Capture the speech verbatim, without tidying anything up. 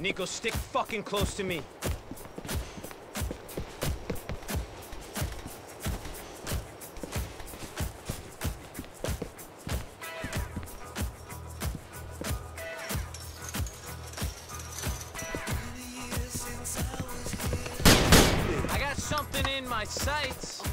Nico, stick fucking close to me. I got something in my sights.